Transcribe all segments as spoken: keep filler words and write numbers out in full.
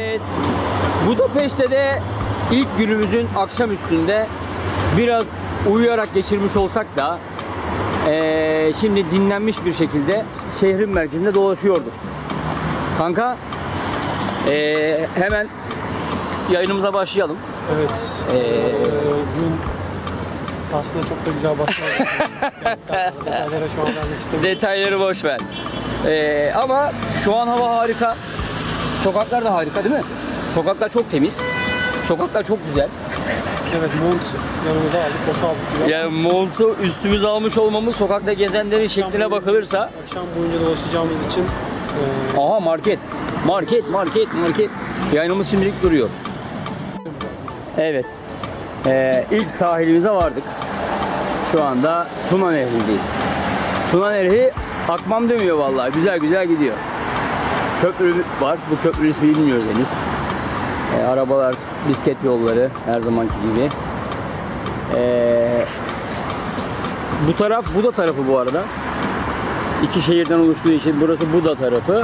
Evet, Budapeşte de ilk günümüzün akşam üstünde biraz uyuyarak geçirmiş olsak da ee, şimdi dinlenmiş bir şekilde şehrin merkezinde dolaşıyorduk. Kanka, ee, hemen yayınımıza başlayalım. Evet. Ee, Gün aslında çok da güzel başladı. Detaylara şu an vermek istemiyorum. Detayları boş ver. Ee, ama şu an hava harika. Sokaklar da harika değil mi? Sokaklar çok temiz. Sokaklar çok güzel. Evet, mont yanımıza aldık, boşalttık. Yani montu üstümüze almış olmamız sokakta gezenlerin şekline bakılırsa. Akşam boyunca dolaşacağımız için. E... Aha market. Market, market, market. Yayınımız şimdilik duruyor. Evet. Ee, ilk sahilimize vardık. Şu anda Tuna Nehri'ndeyiz. Tuna Nehri akmam demiyor vallahi. Güzel güzel gidiyor. Köprü var. Bu köprünün ismini bilmiyoruz henüz. Ee, arabalar, bisiklet yolları her zamanki gibi. Ee, bu taraf Buda tarafı bu arada. İki şehirden oluştuğu için burası Buda tarafı.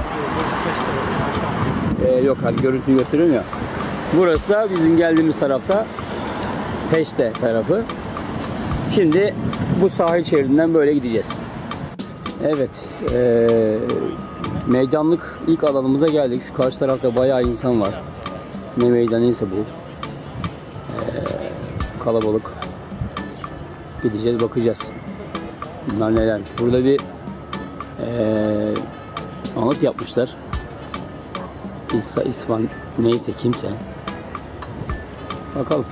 Ee, yok hani görüntüyü gösteriyorum ya. Burası da bizim geldiğimiz tarafta Peşte tarafı. Şimdi bu sahil şeridinden böyle gideceğiz. Evet. Ee, meydanlık ilk alanımıza geldik. Şu karşı tarafta bayağı insan var. Ne meydanıysa bu. Ee, kalabalık. Gideceğiz, bakacağız. Bunlar nelermiş. Burada bir ee, anıt yapmışlar. İsa, İsvan neyse kimse. Bakalım.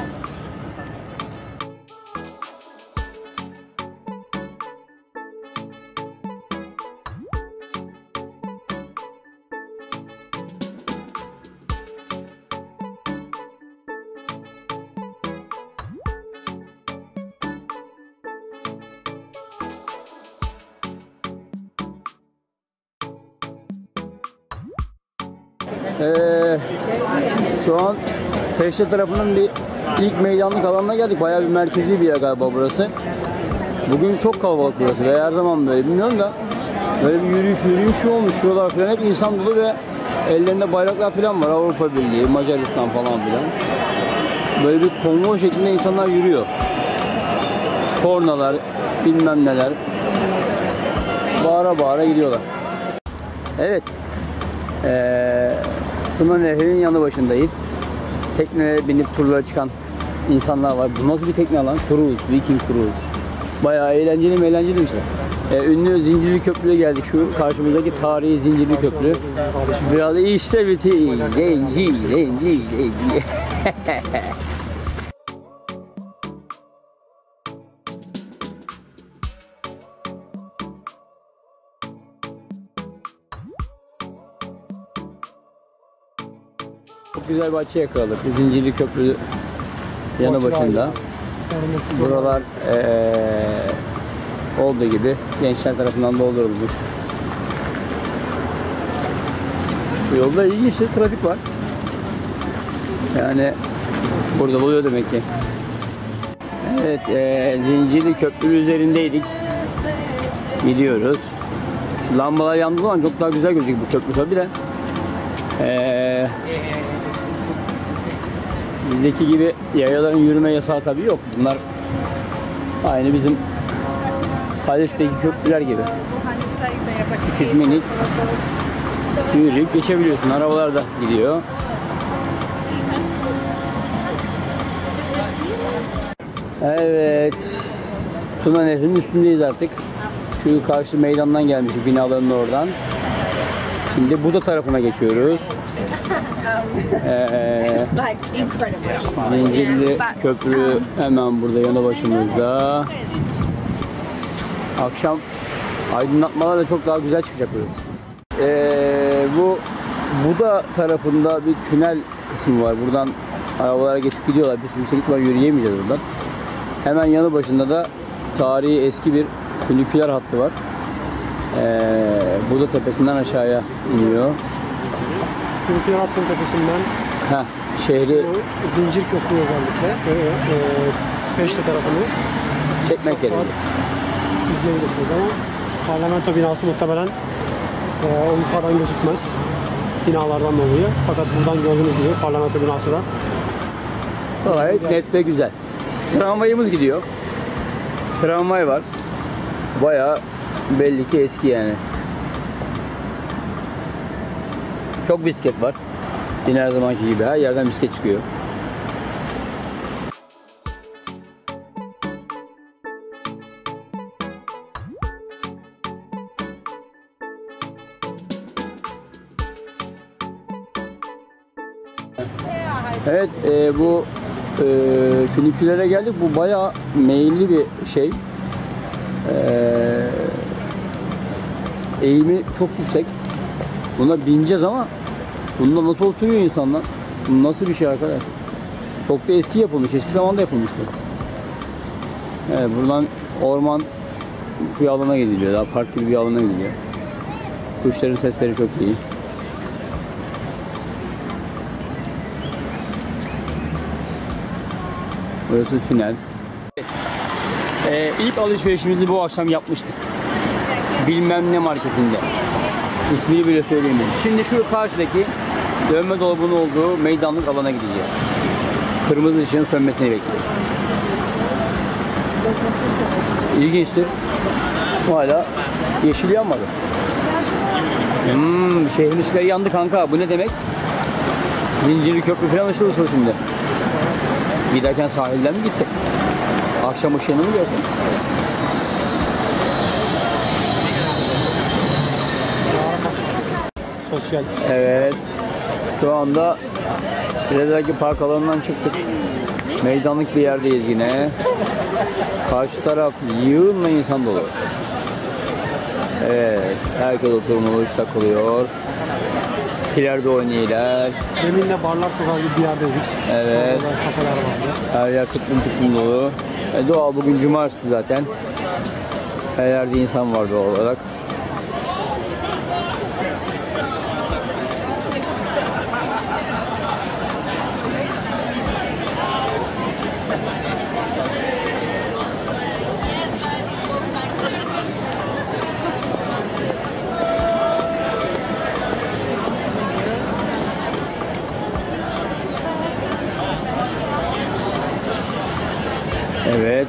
Ee, şu an Peşte tarafının bir ilk meydanlık alanına geldik. Bayağı bir merkezi bir yer galiba burası. Bugün çok kalabalık burası ve her zaman böyle bilmiyorum da böyle bir yürüyüş yürüyüş olmuş. Şuralar falan hep insan dolu ve ellerinde bayraklar falan var. Avrupa Birliği, Macaristan falan filan. Böyle bir konvoy şeklinde insanlar yürüyor. Kornalar, bilmem neler. Bağıra bağıra gidiyorlar. Evet. Ee, Tuna Nehri'nin yanı başındayız. Tekneye binip turlara çıkan insanlar var. Bu nasıl bir tekne lan? Cruise, Viking Cruise. Bayağı eğlenceli eğlenceli bir şey. Ee, ünlü Zincirli Köprü'ye geldik. Şu karşımızdaki tarihi Zincirli Köprü. Biraz işte biti. Zenci, zenci, zenci. Çok güzel bir açı yakaladık. Zincirli Köprü yanı başında. Buralar ee, olduğu gibi gençler tarafından doldurulmuş. Bu yolda ilginç trafik var. Yani burada oluyor demek ki. Evet, ee, Zincirli Köprü üzerindeydik. Gidiyoruz. Lambalar yandığı zaman çok daha güzel gözüküyor bu köprü tabi de. Ee, bizdeki gibi yayaların yürüme yasağı tabi yok. Bunlar aynı bizim Haliç'teki köprüler gibi. Küçük minik yürüyüp geçebiliyorsun. Arabalar da gidiyor. Evet. Tuna Nehri'nin üstündeyiz artık. Şu karşı meydandan gelmiştik, binaların oradan. Şimdi Buda tarafına geçiyoruz. Ee, Zincirli Köprü hemen burada yanı başımızda. Akşam aydınlatmalarla çok daha güzel çıkacak burası. Ee, bu Buda tarafında bir tünel kısmı var. Buradan arabalara geçip gidiyorlar. Biz yüksek ihtimal yürüyemeyeceğiz buradan. Hemen yanı başında da tarihi eski bir füniküler hattı var. Ee, Buda tepesinden aşağıya iniyor. Füniküler hattın tepesinden Heh, şehri Zincir Köprü özellikle e, e, Peşte tarafını çekmek gerekiyor. İzleyebilirsiniz ama parlamento binası muhtemelen e, o yukarıdan gözükmez. binalardan dolayı. Fakat buradan gördüğünüz gibi parlamento binası da Gayet net ve güzel. Tramvayımız gidiyor. Tramvay var. Bayağı belli ki eski yani. Çok bisiklet var. Yine her zamanki gibi her yerden bisiklet çıkıyor. Evet, e, bu e, Finikülere geldik. Bu bayağı meyilli bir şey. E, eğimi çok yüksek. Buna bineceğiz ama bunda nasıl oturuyor insanlar? Bu nasıl bir şey arkadaş? Çok da eski yapılmış. Eski zamanda yapılmış bu. Evet, buradan orman bir alana gidiliyor. Daha park gibi bir alana gidiliyor. Kuşların sesleri çok iyi. Burası tünel. Ee, ilk alışverişimizi bu akşam yapmıştık. Bilmem ne marketinde. İsmini bile söyleyeyim. Şimdi şu karşıdaki dönme dolabının olduğu meydanlık alana gideceğiz. Kırmızı ışığın sönmesini bekliyoruz. İlginçtir. Hala yeşil yanmadı. Hmm, şehrin ışıkları yandı kanka. Bu ne demek? Zincirli köprü falan ışıl ışıl şimdi. Giderken sahilden mi gitsek? Akşam ışığını mı görsek? sosyal. Evet. Şu anda Bile'deki park alanından çıktık. Meydanlık bir yerdeyiz yine. Karşı taraf yığınla insan dolu. Evet. Herkes oturmuş, takılıyor. İleride oynuyorlar. Demin de barlar sokağı gibi bir yerdeydik. Evet. Orada kafeler vardı. Her yer tıklım tıklım dolu. E, doğal bugün cumartesi zaten. Her yerde insan var doğal olarak. Evet.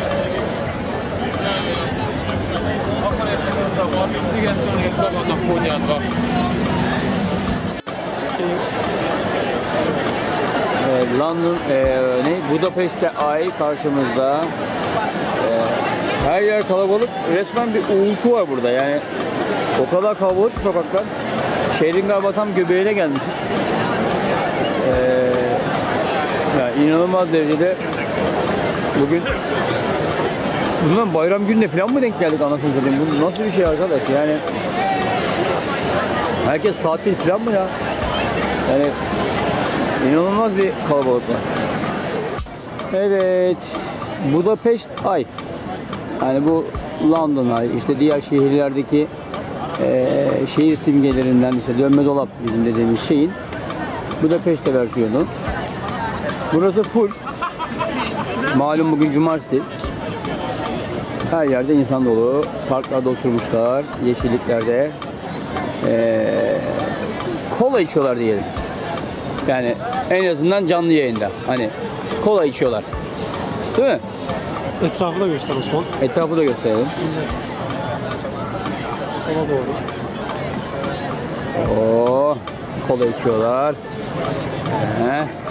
Evet, London, e, ne? Budapest'te ay karşımızda. E, her yer kalabalık. Resmen bir uğultu var burada. Yani o kadar kalabalık ki sokaklar. Şehrin galiba tam göbeğine gelmişiz. E, yani inanılmaz derecede bugün bundan bayram gününe falan mı denk geldik anasını satayım? Bu nasıl bir şey arkadaş? Yani herkes tatil falan mı ya? Yani inanılmaz bir kalabalık var. Evet. Budapest ay. Yani bu London ay. İşte diğer şehirlerdeki e, şehir simgelerinden işte dönme dolap bizim dediğimiz şeyin Budapest'te versiyonu. Burası full. Malum bugün cumartesi. Her yerde insan dolu. Parklarda oturmuşlar. Yeşilliklerde. Ee, kola içiyorlar diyelim. Yani en azından canlı yayında. Hani kola içiyorlar. Değil mi? Etrafı da göster Osman. Etrafı da gösterelim. Sola doğru. Oo, kola içiyorlar. Ee,